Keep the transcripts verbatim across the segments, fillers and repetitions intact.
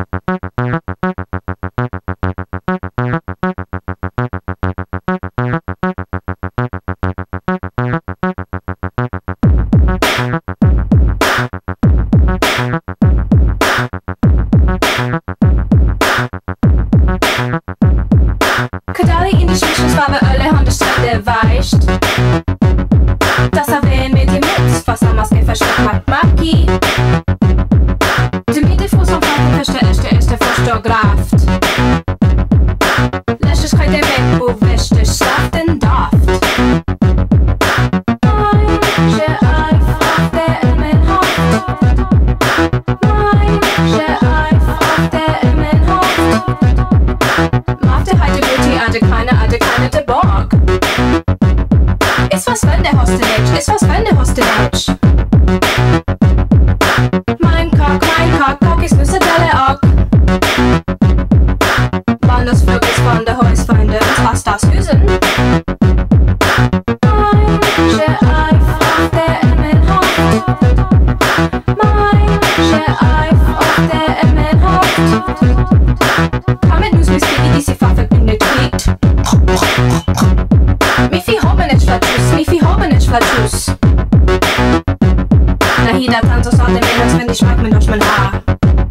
Phostographt. Lascias cai de me po vestes saften daft. Meine eif auf der Emmenhaft. Meine eif auf der Emmenhaft. Machte heide Beauty ade keine ade keine de Borg. Ist was wenn der Hostelage, ist was wenn der Hostelage. Mein Cock, mein Cock, Cock ist nüsse Delle Ock. Wann das Flug ist von der Häusfeinde und was das Hüsen. Meine Eif auf der Emmenhaft. Meine Eif auf der Emmenhaft. Damit muss mis Baby die sie ververbindet kriegt. Mi fi haben nicht Flatus, mi fi haben nicht Flatus. Na hier da tanto so de menos wenn ich mag mir noch mein Haar.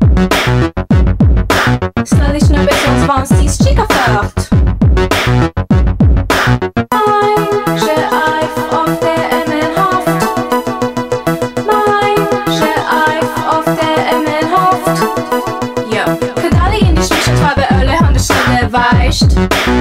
Slowly schnell bis uns waren sie's chica fört. Meine Eif auf der Emmenhaft. Meine Eif auf der Emmenhaft. Ja, Kadali in die Schmische Farbe Öle haben die Stelle weicht.